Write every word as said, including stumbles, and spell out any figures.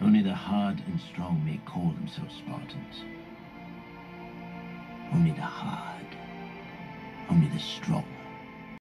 Only the hard and strong may call themselves Spartans. Only the hard, only the strong